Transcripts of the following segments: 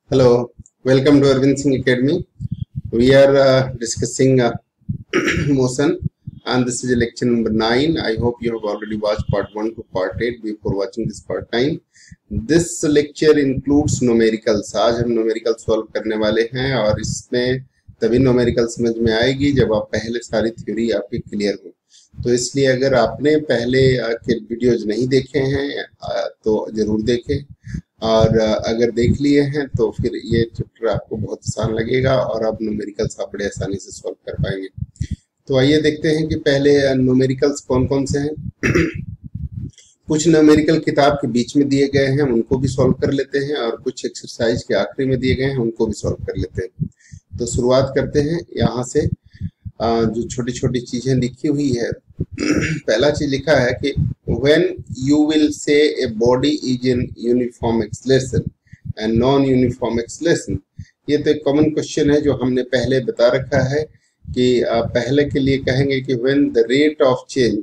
Hello, welcome to Arvind Singh Academy. We are discussing motion, and this is lecture number 9. I hope you have already watched part 1 to part 8 before watching this part 9. This lecture includes numericals. आज हम numerical solve करने वाले हैं और इसमें तभी numerical समझ में आएगी जब आप पहले सारी theory आपकी clear हो. तो इसलिए अगर आपने पहले के वीडियोज नहीं देखे हैं तो जरूर देखें, और अगर देख लिए हैं तो फिर ये चैप्टर आपको बहुत आसान लगेगा और आप न्यूमेरिकल्स आप बड़े आसानी से सॉल्व कर पाएंगे. तो आइए देखते हैं कि पहले न्यूमेरिकल्स कौन कौन से हैं. कुछ न्यूमेरिकल किताब के बीच में दिए गए हैं, उनको भी सॉल्व कर लेते हैं, और कुछ एक्सरसाइज के आखिरी में दिए गए हैं, उनको भी सॉल्व कर लेते हैं. तो शुरुआत करते हैं यहाँ से. जो छोटी छोटी चीजें लिखी हुई है, पहला चीज लिखा है कि when you will say a body is in uniform acceleration and non-uniform acceleration. ये तो एक कॉमन क्वेश्चन है जो हमने पहले बता रखा है कि पहले के लिए कहेंगे कि when the rate of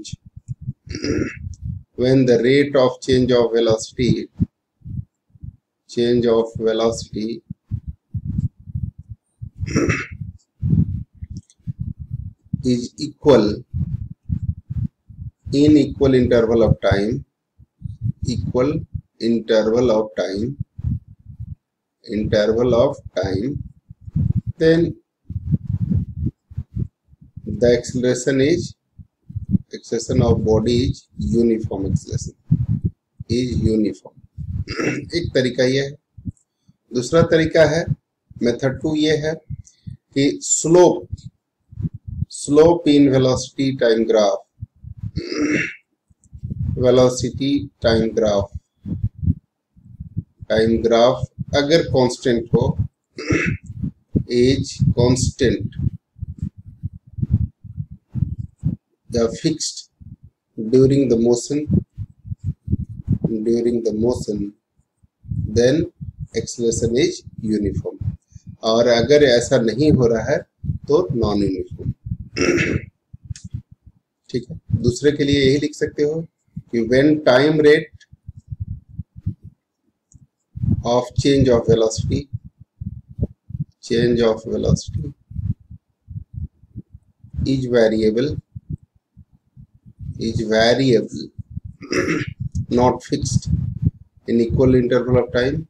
change of velocity is equal in equal interval of time, then the acceleration of body is uniform acceleration, is uniform. एक तरीका ये है. दूसरा तरीका है, मेथड 2 ये है कि slope in velocity time graph अगर कांस्टेंट हो, is constant the fixed during the motion, then acceleration is uniform. और अगर ऐसा नहीं हो रहा है तो नॉन यूनिफॉर्म. ठीक है. दूसरे के लिए यही लिख सकते हो कि when time rate of change of velocity is variable not fixed in equal interval of time,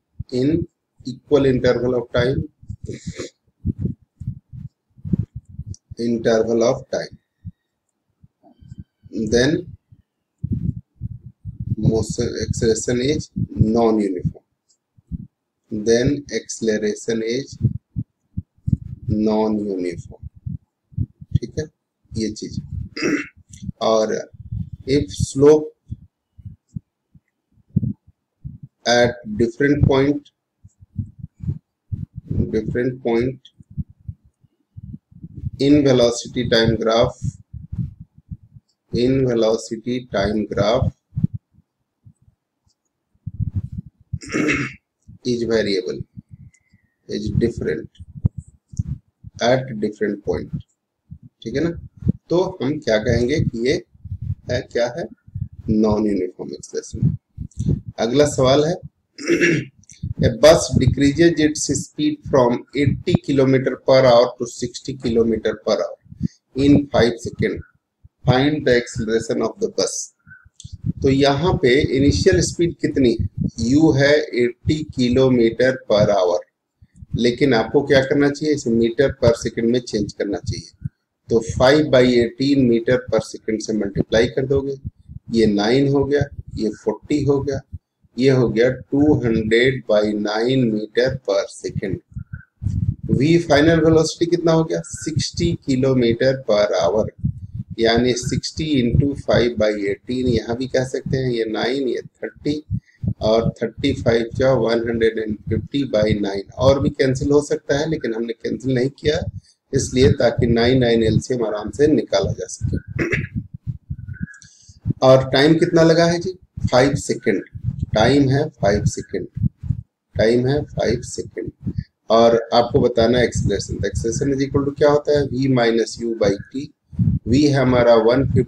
then motion acceleration is non-uniform. ठीक है, ये चीज. और if slope at different point in velocity time graph is variable, is different at different point. ठीक है ना. तो हम क्या कहेंगे कि ये है, क्या है, नॉन यूनिफॉर्म एक्सेलेरेशन. अगला सवाल है, a bus decreases its speed from 80 km per hour to 60 km per hour in 5 seconds. Find the acceleration of the bus. तो यहाँ पे इनिशियल स्पीड कितनी है? u है 80 किलोमीटर पर आवर, लेकिन आपको क्या करना चाहिए, इसे मीटर पर सेकंड में चेंज करना चाहिए. तो 5/18 मीटर पर सेकंड से मल्टीप्लाई कर दोगे, ये 9 हो गया, ये 40 हो गया, ये हो गया 200/9 metre per second. v final velocity कितना हो गया, 60 किलोमीटर पर आवर, यानी 60 इंटू 5/18. यहाँ भी कह सकते हैं, ये 9, ये 30, और 35 जा 150/9. और भी कैंसिल हो सकता है, लेकिन हमने कैंसिल नहीं किया इसलिए ताकि 9 एलसीएम आराम से निकाला जा सके. और टाइम कितना लगा है जी, 5 सेकेंड. टाइम है 5 सेकेंड. और आपको बताना है acceleration. Acceleration is equal to क्या होता है, v minus u by t. v है हमारा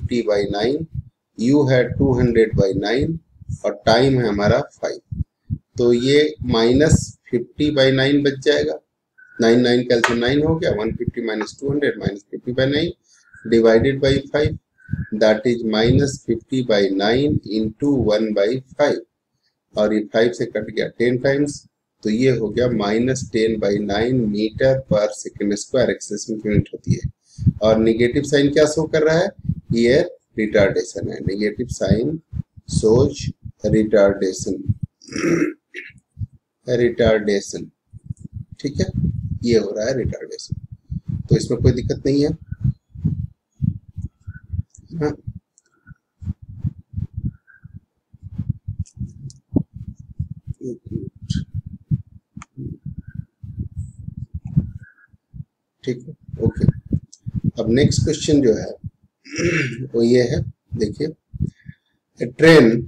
150/9, u है 200/9 और टाइम है हमारा 5. तो ये -50/9 बच जाएगा। 9 9 कैल्सियम 9 हो गया। 150 - 200 -50/9 divided by 5, that is -50/9 into 1/5, और ये 5 से कट गया 10 टाइम्स, तो ये हो गया -10/9 metre per second square. Acceleration की यूनिट होती है। और निगेटिव साइन क्या शो कर रहा है? ये रिटार्डेशन है। नेगेटिव साइन सोच रिटार्डेशन, रिटार्डेशन, ठीक है, ये हो रहा है रिटार्डेशन। तो इसमें कोई दिक्कत नहीं है। हाँ, ठीक है, ओके। अब नेक्स्ट क्वेश्चन जो है वो ये है, देखिए, train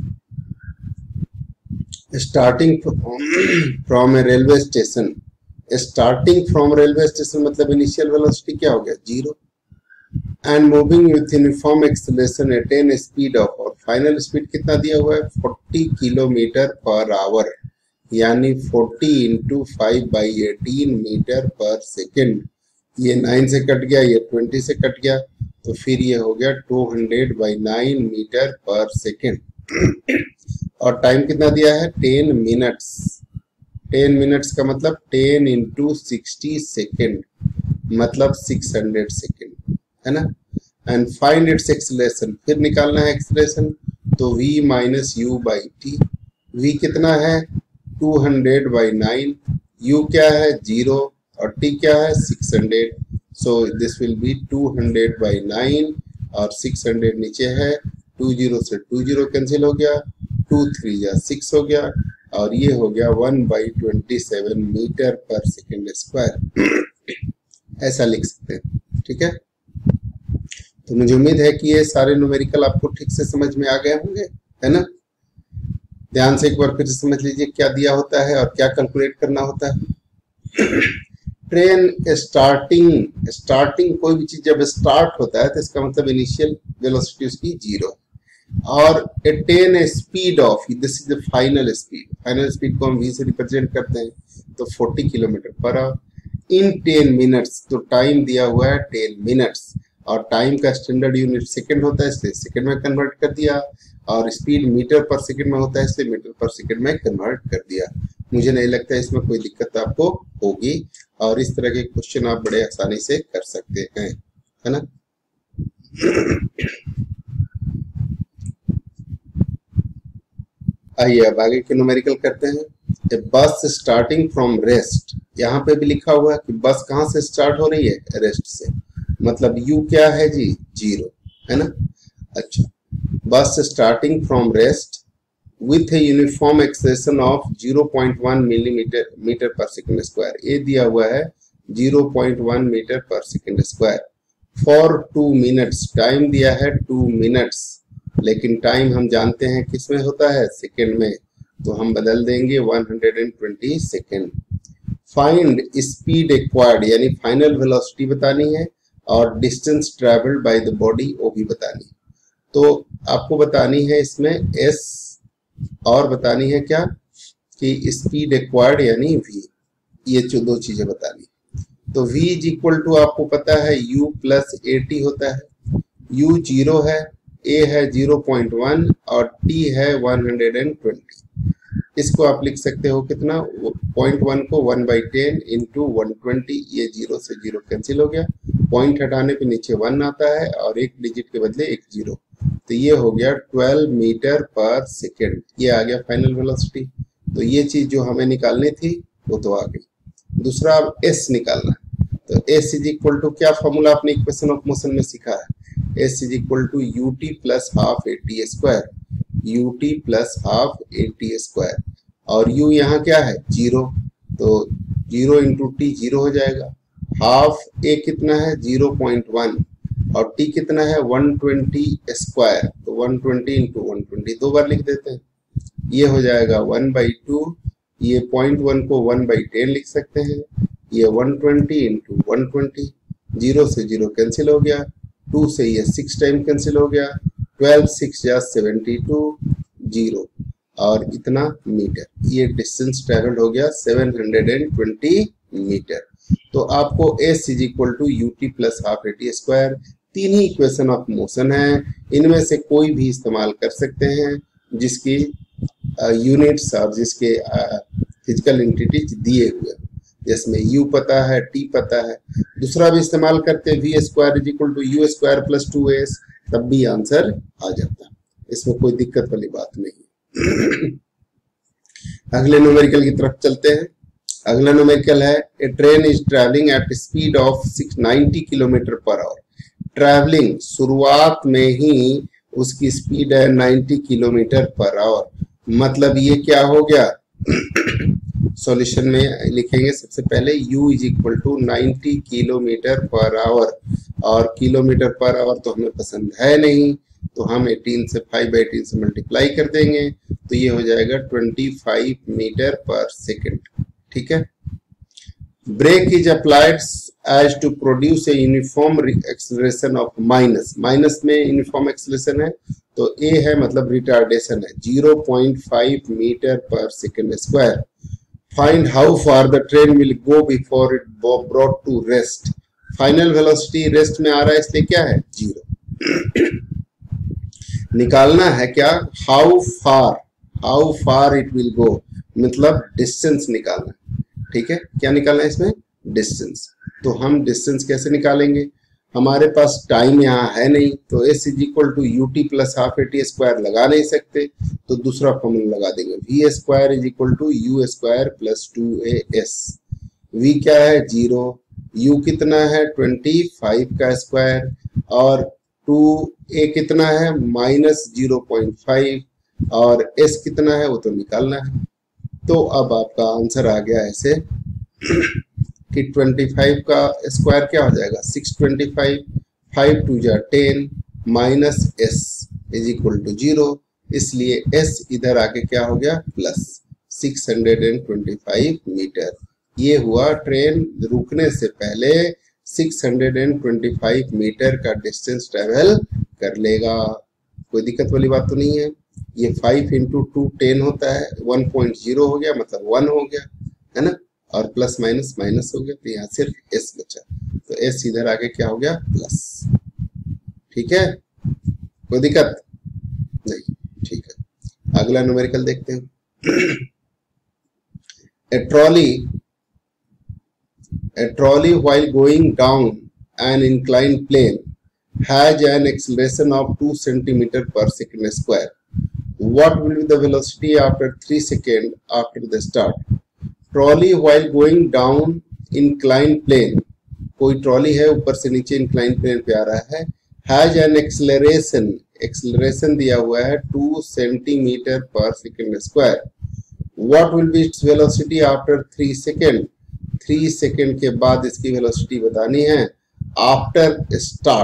starting from a railway station, starting from railway station मतलब इनिशियल वेलोसिटी क्या हो गया? 0, and moving with uniform acceleration at an speed of, और फाइनल स्पीड कितना दिया हुआ है? 40 किलोमीटर पर आवर, यानी 40 × 5/18 मीटर पर सेकेंड। ये 9 से कट गया, ये 20 से कट गया, तो फिर ये हो गया 200/9 मीटर पर सेकेंड। और टाइम कितना दिया है? 10 मिनट्स। 10 मिनट्स का मतलब 10 × 60 सेकेंड, मतलब 600 सेकेंड, है ना। एंड फाइंड इट्स एक्सेलरेशन, फिर निकालना है एक्सेलरेशन, तो v - u/t। v कितना है? 200/9, u क्या है? 0, और t क्या है? 600। सो दिस विल बी 200/9, और 600 नीचे है, 20 से 20 कैंसिल हो गया, 2 3 या 6 हो गया, और ये हो गया 1/27 मीटर पर सेकेंड स्क्वायर। ऐसा लिख सकते हैं, ठीक है। तो मुझे उम्मीद है कि ये सारे न्यूमेरिकल आपको ठीक से समझ में आ गए होंगे, है ना। ध्यान से एक बार फिर से समझ लीजिए क्या दिया होता है और क्या कैलकुलेट करना होता है। ट्रेन स्टार्टिंग कोई भी चीज जब स्टार्ट होता है तो इसका मतलब इनिशियल वेलोसिटी उसकी 0, और attain speed of, this is the final speed. Final speed को हम v से रिप्रेजेंट करते हैं, तो 40 kilometre per hour in 10 minutes. तो टाइम दिया हुआ है 10 मिनट्स, और टाइम का स्टैंडर्ड यूनिट सेकंड होता है, इसलिए सेकंड में कन्वर्ट कर दिया, और स्पीड मीटर पर सेकंड में होता है, इसलिए मीटर पर सेकंड में कन्वर्ट कर दिया। मुझे नहीं लगता इसमें कोई दिक्कत आपको होगी, और इस तरह के क्वेश्चन आप बड़े आसानी से कर सकते हैं, है ना। आइए अब आगे के न्यूमेरिकल करते हैं। ए बस स्टार्टिंग फ्रॉम रेस्ट, यहाँ पे भी लिखा हुआ है कि बस कहाँ से स्टार्ट हो रही है? रेस्ट से, मतलब u क्या है जी? 0, है ना। अच्छा, bus starting from rest with a uniform acceleration of 0.1 metre per second square, ये दिया हुआ है 0.1 metre per second square, for 2 minutes. Time दिया है 2 मिनट्स, लेकिन टाइम हम जानते हैं किस में होता है? सेकेंड में, तो हम बदल देंगे 120 सेकेंड। फाइंड स्पीड एक्वायर्ड, यानी फाइनल वेलोसिटी बतानी है, और distance travelled by the body वो भी बतानी है। तो आपको बतानी है इसमें s, और बतानी है क्या कि स्पीड एक्वायर्ड यानी v, ये जो दो चीजें बतानी। तो v इज इक्वल टू आपको पता है u + at होता है। u 0 है, a है 0.1 और t है 120। इसको आप लिख सकते हो कितना? 0.1 को 1/10 इंटू 120, ये 0 से 0 कैंसिल हो गया, पॉइंट हटाने पे नीचे 1 आता है, और एक डिजिट के बदले एक 0, तो ये हो गया 12 मीटर पर सेकेंड। ये आ गया फाइनल वेलोसिटी। तो ये चीज जो हमें निकालनी थी वो तो आ गई। दूसरा अब s निकालना, तो s इज इक्वल टू, क्या फॉर्मूला आपने इक्वेशन ऑफ मोशन में सीखा है? s is equal to ut + ½ at square, ut + ½ at square, और u यहाँ क्या है? 0, तो 0 × t 0 हो जाएगा। हाफ a कितना है? 0.1, और t कितना है? 120 स्क्वायर, तो 120 × 120 दो बार लिख देते हैं, ये हो जाएगा 1/2। ये 0.1 को 1/10 लिख सकते हैं, ये 120 × 120, 0 से 0 कैंसिल हो गया, 2 से ये 6 टाइम कैंसिल हो गया, 12 6 या 72, 0, और इतना मीटर, ये डिस्टेंस ट्रेवल्ड हो गया 720 मीटर। तो आपको s is equal to u t plus half a t square, तीन ही इक्वेशन ऑफ मोशन है, इनमें से कोई भी इस्तेमाल कर सकते हैं जिसकी यूनिट्स और जिसके फिजिकल एंटिटीज दिए हुए, जिसमें u पता है, t पता है। दूसरा भी इस्तेमाल करते v square is equal to u square plus 2s, तब भी आंसर आ जाता है, इसमें कोई दिक्कत वाली बात नहीं। अगले न्यूमेरिकल की तरफ चलते हैं। अगला न्यूमेरिकल है a train is travelling at speed of 690 kilometre per hour. Travelling शुरुआत में ही उसकी स्पीड है 90 किलोमीटर पर आवर, मतलब ये क्या हो गया, सॉल्यूशन में लिखेंगे सबसे पहले u is equal to 90 kilometre per hour, और किलोमीटर पर आवर तो हमें पसंद है नहीं, तो हम 18 से 5/18 से मल्टीप्लाई कर देंगे, तो ये हो जाएगा 25 मीटर पर सेकेंड। ठीक है। Brake is applied as to produce a uniform acceleration of minus, minus में यूनिफॉर्म एक्सेलरेशन है तो ए है मतलब रिटार्डेशन है 0.5 metre per second square. Find how far the train will go before it brought to rest. Final velocity rest में आ रहा है इसलिए क्या है, 0। निकालना है क्या, how far it will go, मतलब डिस्टेंस निकालना है। ठीक है, क्या निकालना है इसमें, डिस्टेंस। तो हम डिस्टेंस कैसे निकालेंगे, हमारे पास टाइम यहाँ है नहीं, तो s is equal to u t plus half a t square लगा नहीं सकते, तो दूसरा फॉर्मूला लगा देंगे, v square is equal to u square plus 2as। v क्या है 0, u कितना है 25 का स्क्वायर, और 2a कितना है -0.5, और s कितना है वो तो निकालना है। तो अब आपका आंसर आ गया ऐसे कि 25 का स्क्वायर क्या हो जाएगा 625, 5 2 जा 10 minus s is equal to 0, इसलिए s इधर आके क्या हो गया प्लस 625 मीटर। ये हुआ ट्रेन रुकने से पहले 625 मीटर का डिस्टेंस ट्रेवल कर लेगा, कोई दिक्कत वाली बात तो नहीं है। ये 5 इंटू 2 10 होता है, 1.0 हो गया मतलब 1 हो गया, है ना, और प्लस माइनस माइनस हो गया, तो यहाँ सिर्फ s बचा, तो s इधर आके क्या हो गया प्लस। ठीक है, कोई दिक्कत नहीं। ठीक है, अगला न्यूमेरिकल देखते हैं। A trolley while going down an inclined plane has an acceleration of 2 centimeter per second square. What will be the velocity after 3 seconds after the start? Trolley while going down inclined plane, कोई trolley है ऊपर से नीचे inclined plane पे आ रहा है, has an acceleration दिया हुआ है 2 centimeter per second square. What will be its velocity after 3 seconds? 3 second के बाद इसकी वेलोसिटी बतानी है आफ्टर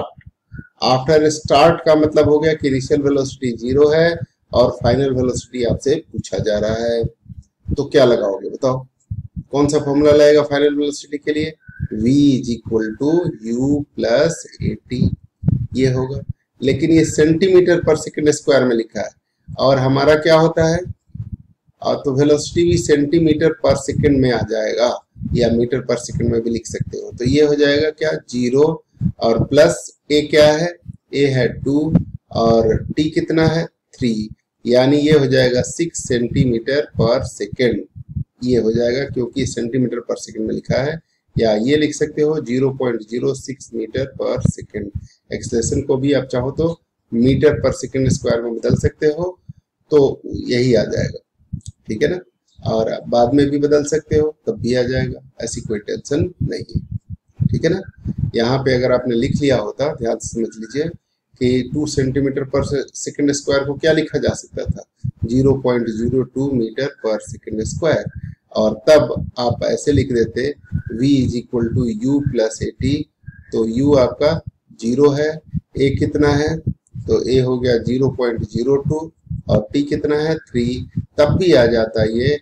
स्टार्ट का मतलब हो गया कि इनिशियल वेलोसिटी 0 है और फाइनल वेलोसिटी आपसे पूछा जा रहा है, तो क्या लगाओगे बताओ, कौन सा फॉर्मूला लगेगा फाइनल वेलोसिटी के लिए, v is equal to u plus a t, ये होगा। लेकिन ये सेंटीमीटर पर सेकेंड स्क्वायर में लिखा है और हमारा क्या होता है, तो वेलोसिटी भी सेंटीमीटर पर सेकेंड में आ जाएगा, या मीटर पर सेकंड में भी लिख सकते हो। तो ये हो जाएगा क्या 0 और प्लस a क्या है, a है 2 और t कितना है 3, यानी ये हो जाएगा 6 सेंटीमीटर पर सेकंड। ये हो जाएगा क्योंकि सेंटीमीटर पर सेकंड में लिखा है, या ये लिख सकते हो 0.06 मीटर पर सेकंड। एक्सेलरेशन को भी आप चाहो तो मीटर पर सेकंड स्क्वायर में बदल सकते हो, तो यही आ जाएगा। ठीक है ना, और बाद में भी बदल सकते हो तब भी आ जाएगा, ऐसी कोई टेंशन नहीं है। ठीक है ना, यहाँ पे अगर आपने लिख लिया होता, ध्यान से समझ लीजिए कि 2 सेंटीमीटर पर सेकंड स्क्वायर को क्या लिखा जा सकता था 0.02 मीटर पर सेकंड स्क्वायर, और तब आप ऐसे लिख देते v is equal to u plus a t, तो u आपका 0 है, a कितना है, तो a हो गया 0.02 और t कितना है 3, तब भी आ जाता है ये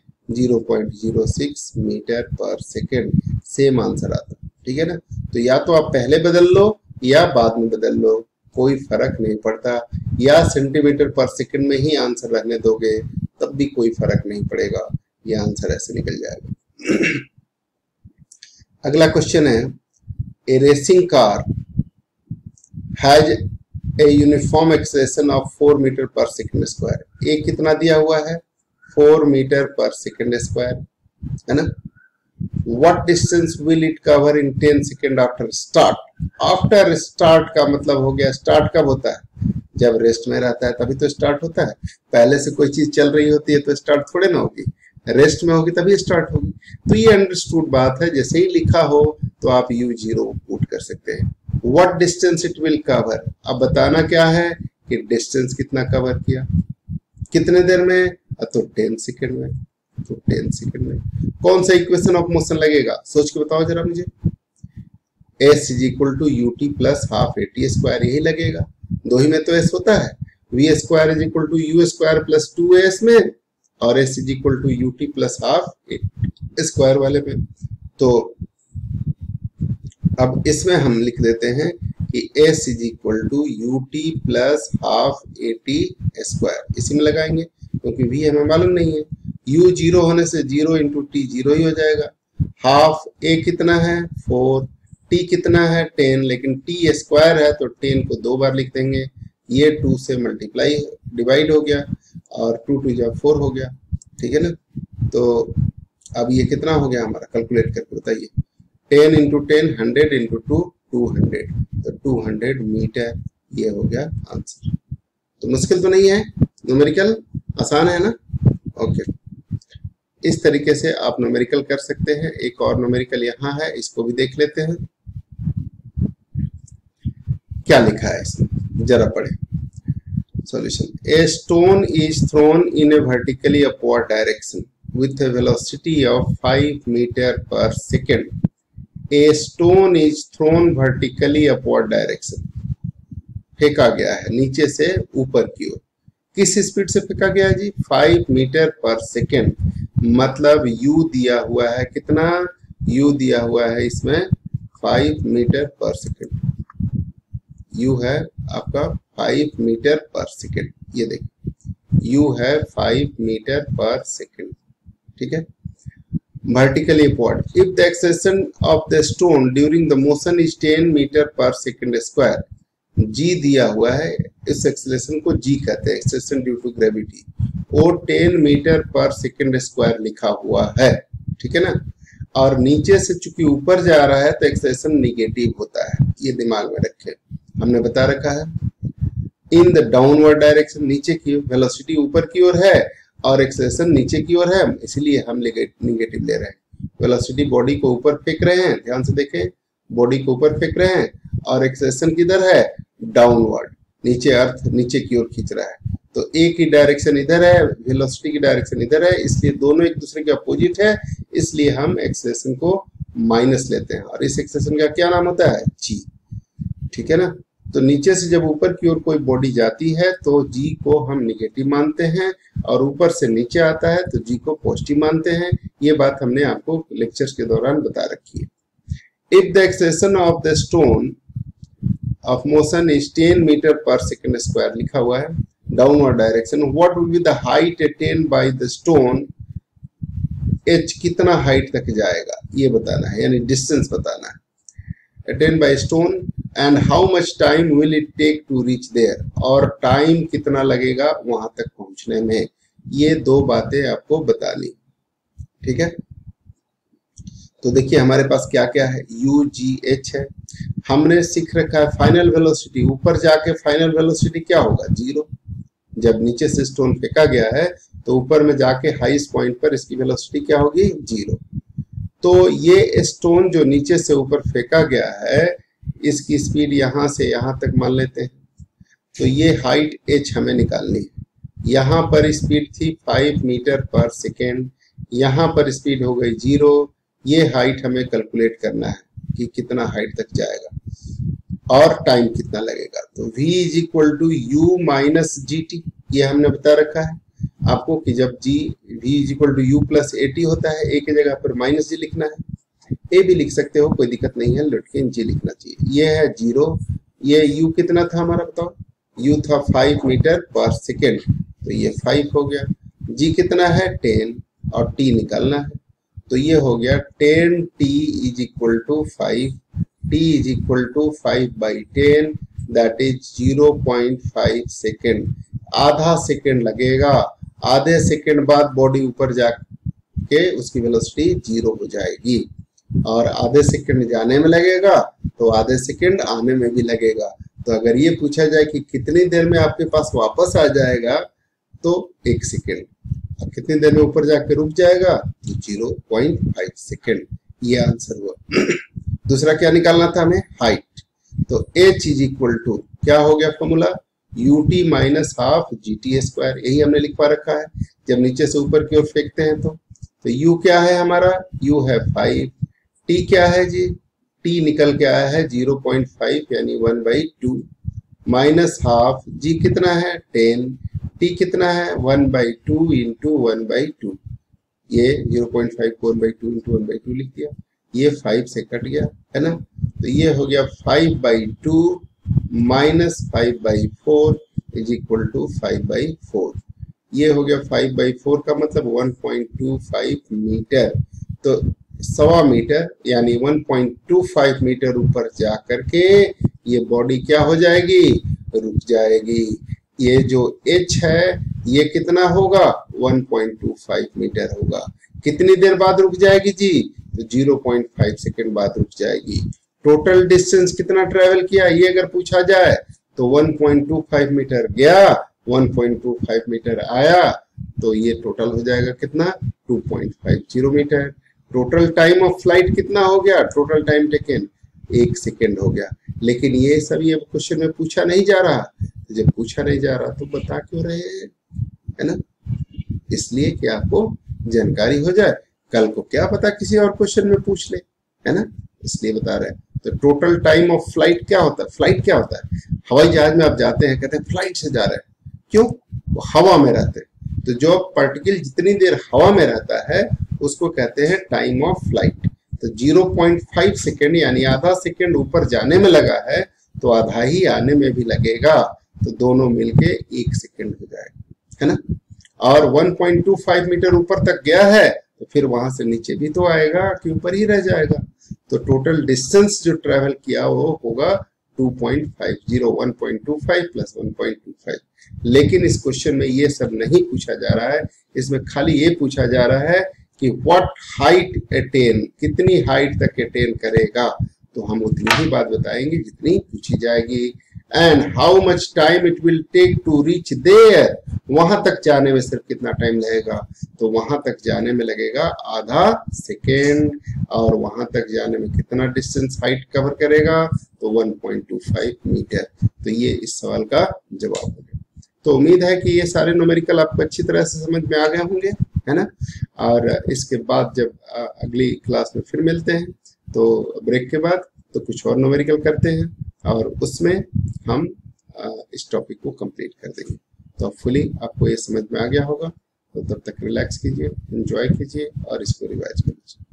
0.06 metre per second, same answer आता। ठीक है ना, तो या तो आप पहले बदल लो या बाद में बदल लो, कोई फर्क नहीं पड़ता, या सेंटीमीटर पर सेकेंड में ही आंसर रहने दोगे तब भी कोई फर्क नहीं पड़ेगा, ये आंसर ऐसे निकल जाएगा। अगला क्वेश्चन है, a racing car has a uniform acceleration of 4 metre per second square. A कितना दिया हुआ है, 4 मीटर पर सेकंड स्क्वायर, है ना। What distance will it cover in 10 second after start. After start का मतलब हो गया, स्टार्ट कब होता है, जब रेस्ट में रहता है तभी तो स्टार्ट होता है। पहले से कोई चीज चल रही होती है तो स्टार्ट थोड़े ना होगी, रेस्ट में होगी तभी स्टार्ट होगी। तो ये अंडरस्टूड बात है, जैसे ही लिखा हो तो आप u0 पुट कर सकते हैं। What distance it will cover, अब बताना क्या है कि डिस्टेंस कितना कवर किया, कितने देर में, तो 10 सेकेंड में। तो 10 सेकेंड में कौन सा इक्वेशन ऑफ मोशन लगेगा, सोच के बताओ जरा मुझे। s is equal to u t plus half a t square, यही लगेगा, दो ही में तो s होता है। V square is equal to u square plus 2s में, और s is equal to u t plus half a square वाले में। तो अब इसमें हम लिख देते हैं कि s is equal to u t plus half a t square, इसी में लगाएंगे क्योंकि v हमें मालूम नहीं है। u 0 होने से 0 इंटू टी 0 ही हो जाएगा। हाफ a कितना है 4, t कितना है 10, लेकिन t स्क्वायर है तो 10 को 2 बार लिख देंगे, ये 2 से मल्टीप्लाई डिवाइड हो गया और 2 2 जा 4 हो गया, ठीक है ना। तो अब ये कितना हो गया हमारा, कैलकुलेट करके बताइए। 10 इंटू 10 100 इंटू 2 200, तो 200 मीटर, ये हो गया आंसर। तो मुश्किल तो नहीं है, न्यूमेरिकल आसान है ना। ओके, इस तरीके से आप न्यूमेरिकल कर सकते हैं। एक और न्यूमेरिकल यहाँ है, इसको भी देख लेते हैं क्या लिखा है इसमें, जरा पढ़े solution. A stone is thrown in a vertically upward direction with a velocity of 5 metre per second. A stone is thrown vertically upward direction, फेंका गया है नीचे से ऊपर की ओर। किस स्पीड से फेंका गया है जी, 5 मीटर पर सेकेंड, मतलब u दिया हुआ है कितना, u दिया हुआ है इसमें 5 मीटर पर सेकेंड। u है आपका 5 मीटर पर सेकेंड, ये देखिए u है 5 मीटर पर सेकेंड, ठीक है। Vertically upward, if the acceleration of the stone during the motion is 10 metre per second square. g दिया हुआ है, इस एक्सेलेरेशन को g कहते हैं, एक्सेलेरेशन ड्यू टू ग्रेविटी, और 10 मीटर पर सेकेंड स्क्वायर लिखा हुआ है, ठीक है ना। और नीचे से चूंकि ऊपर जा रहा है तो एक्सेलेरेशन निगेटिव होता है, ये दिमाग में रखें, हमने बता रखा है। इन द डाउनवर्ड डायरेक्शन, नीचे की वेलोसिटी ऊपर की ओर है और एक्सेलेरेशन नीचे की ओर है, इसलिए हम निगेटिव ले रहे हैं। वेलोसिटी बॉडी को ऊपर फेंक रहे हैं, ध्यान से देखें, बॉडी को ऊपर फेंक रहे हैं, और एक्सेलेरेशन किधर है, डाउनवर्ड, नीचे अर्थ नीचे की ओर खींच रहा है। तो ए की डायरेक्शन इधर है, वेलोसिटी की डायरेक्शन इधर है, इसलिए दोनों एक दूसरे के अपोजिट है, इसलिए हम एक्सेलेरेशन को माइनस लेते हैं, और इस एक्सेलेरेशन का क्या नाम होता है, जी, ठीक है ना। तो नीचे से जब ऊपर की ओर कोई बॉडी जाती है तो जी को हम निगेटिव मानते हैं, और ऊपर से नीचे आता है तो जी को पॉजिटिव मानते हैं। ये बात हमने आपको लेक्चर्स के दौरान बता रखी है। If the acceleration of the stone of motion is 10 metre per second square, लिखा हुआ है downward direction, what will be the height attained by the stone, H कितना हाइट तक जाएगा ये बताना है, यानी डिस्टेंस बताना है। Attained by stone and how much time will it take to reach there, और टाइम कितना लगेगा वहां तक पहुंचने में, ये दो बातें आपको बतानी, ठीक है। तो देखिए हमारे पास क्या क्या है, यू जी एच है, हमने सीख रखा है फाइनल वेलोसिटी, ऊपर जाके फाइनल वेलोसिटी क्या होगा, 0। जब नीचे से स्टोन फेंका गया है तो ऊपर में जाके हाईएस्ट पॉइंट पर इसकी वेलोसिटी क्या होगी, 0। तो ये स्टोन जो नीचे से ऊपर फेंका गया है, इसकी स्पीड यहां से यहां तक मान लेते हैं, तो ये हाइट h हमें निकालनी है। यहाँ पर स्पीड थी 5 मीटर पर सेकेंड, यहाँ पर स्पीड हो गई 0, ये हाइट हमें कैलकुलेट करना है कि कितना हाइट तक जाएगा और टाइम कितना लगेगा। तो v is equal to u minus g t, ये हमने बता रखा है आपको कि जब g v is equal to u plus a t होता है, ए की जगह पर माइनस जी लिखना है, ए भी लिख सकते हो, कोई दिक्कत नहीं है, लेकिन जी लिखना चाहिए। ये है 0, ये u कितना था हमारा बताओ, u था 5 मीटर पर सेकेंड, तो ये 5 हो गया। जी कितना है 10 और टी निकालना है। तो ये हो गया 10t is equal to 5, t is equal to 5/10 that is 0.5 second. आधा सेकेंड लगेगा, आधे सेकेंड बाद बॉडी ऊपर जाके उसकी वेलोसिटी 0 हो जाएगी, और आधे सेकेंड जाने में लगेगा तो आधे सेकेंड आने में भी लगेगा। तो अगर ये पूछा जाए कि कितनी देर में आपके पास वापस आ जाएगा तो 1 सेकेंड, और कितनी देर में ऊपर जाके रुक जाएगा तो 0.5 सेकेंड। ये आंसर हुआ। दूसरा क्या निकालना था हमें, हाइट। तो h इज इक्वल टू क्या हो गया formula, ut minus half gt square. यही हमने लिखवा रखा है जब नीचे से ऊपर की ओर फेंकते हैं। तो u क्या है हमारा, u है 5, t क्या है जी, t निकल के आया है 0.5 यानी 1/2 माइनस हाफ, g कितना है 10, t कितना है 1/2 इंटू 1/2, ये 0.5 को 1/2 इंटू 1/2 लिख दिया, ये 5 से कट गया है ना। तो ये हो गया 5/2 माइनस 5/4 इज इक्वल टू 5/4। ये हो गया 5/4 का मतलब 1.25 मीटर। तो 1.25 मीटर यानी 1.25 मीटर ऊपर जा करके ये बॉडी क्या हो जाएगी, रुक जाएगी। ये जो h है ये कितना होगा 1.25 मीटर होगा। कितनी देर बाद रुक जाएगी जी, तो 0.5 सेकेंड बाद रुक जाएगी। टोटल डिस्टेंस कितना ट्रेवल किया ये अगर पूछा जाए तो 1.25 मीटर गया, 1.25 मीटर आया, तो ये टोटल हो जाएगा कितना 2.50 metre. Total time of flight कितना हो गया, टोटल टाइम टेकन 1 सेकेंड हो गया। लेकिन ये सब ये क्वेश्चन में पूछा नहीं जा रहा, तो जब पूछा नहीं जा रहा तो बता क्यों रहे हैं, है ना, इसलिए कि आपको जानकारी हो जाए, कल को क्या पता किसी और क्वेश्चन में पूछ ले, है ना, इसलिए बता रहे हैं। तो टोटल टाइम ऑफ फ्लाइट क्या होता है, फ्लाइट क्या होता है, हवाई जहाज में आप जाते हैं कहते हैं फ्लाइट से जा रहे हैं, क्यों, वो हवा में रहते हैं। तो जो पार्टिकल जितनी देर हवा में रहता है उसको कहते हैं टाइम ऑफ फ्लाइट। तो 0.5 सेकेंड यानी आधा सेकेंड ऊपर जाने में लगा है तो आधा ही आने में भी लगेगा, तो दोनों मिलके 1 सेकेंड हो जाएगा, है ना। और 1.25 मीटर ऊपर तक गया है तो फिर वहां से नीचे भी तो आएगा कि ऊपर ही रह जाएगा। तो टोटल डिस्टेंस जो ट्रेवल किया वो होगा 2.50, 1.25 प्लस 1.25। लेकिन इस क्वेश्चन में ये सब नहीं पूछा जा रहा है, इसमें खाली ये पूछा जा रहा है कि व्हाट हाइट अटेन, कितनी हाइट तक अटेन करेगा, तो हम उतनी ही बात बताएंगे जितनी पूछी जाएगी। And how much time it will take to reach there, वहां तक जाने में सिर्फ कितना टाइम लगेगा, तो वहां तक जाने में लगेगा आधा सेकेंड, और वहां तक जाने में कितना डिस्टेंस हाइट कवर करेगा, तो 1.25 मीटर। तो ये इस सवाल का जवाब होगा। तो उम्मीद है कि ये सारे न्यूमेरिकल आपको अच्छी तरह से समझ में आ गए होंगे, है ना। और इसके बाद जब अगली क्लास में फिर मिलते हैं तो ब्रेक के बाद तो कुछ और न्यूमेरिकल करते हैं और उसमें हम इस टॉपिक को कंप्लीट कर देंगे। तो फुली आपको ये समझ में आ गया होगा, तो तब तक रिलैक्स कीजिए, एंजॉय कीजिए और इसको रिवाइज कीजिए।